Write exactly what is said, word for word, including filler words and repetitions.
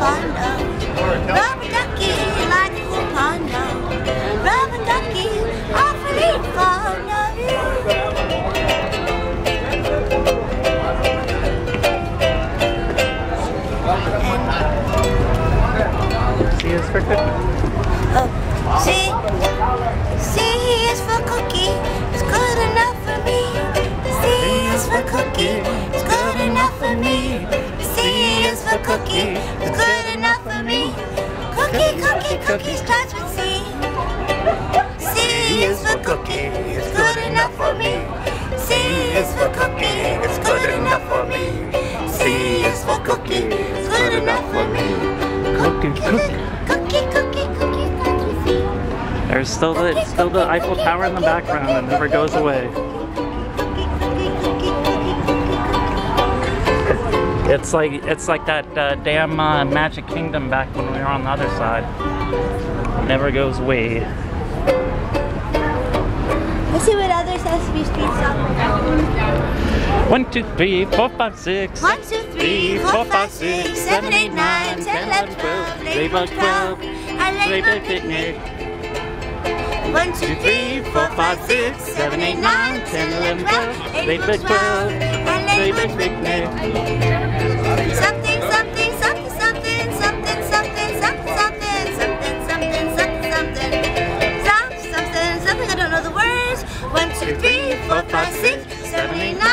fond of. Rubber ducky like a cool pondo. Rubber ducky, awfully fond of you. C is for cookie. Oh, C, C is for cookie. It's good enough for me. C is for cookie. It's good enough for me. C is for cookie. It's good enough for me. Cookie, cookie, cookie starts with C. C is for cookie. It's good enough for me. C is for cookie. It's good enough for me. C is for cookie. It's good enough for me. Cookie, cookie. Cookie, cookie, cookie starts with C. There's still the it's still the Eiffel Tower in the background that never goes away. It's like it's like that uh, damn uh, Magic Kingdom back when we were on the other side. It never goes away. Let's see what other Sesame Street songs are. One, two, three, four, five, six. One, two, three, four, five, six, seven, eight, nine, ten, eleven, twelve, Ladybug twelve, and Ladybug Picnic. One, two, three, four, five, six, seven, eight, nine, ten, eleven, twelve, Ladybug twelve, and Ladybug Picnic. Something, something, something, something, something, something, something, something, something, something, something, something, something, something, something. I don't know the words. One, two, three, four, five, six, seven, eight, nine.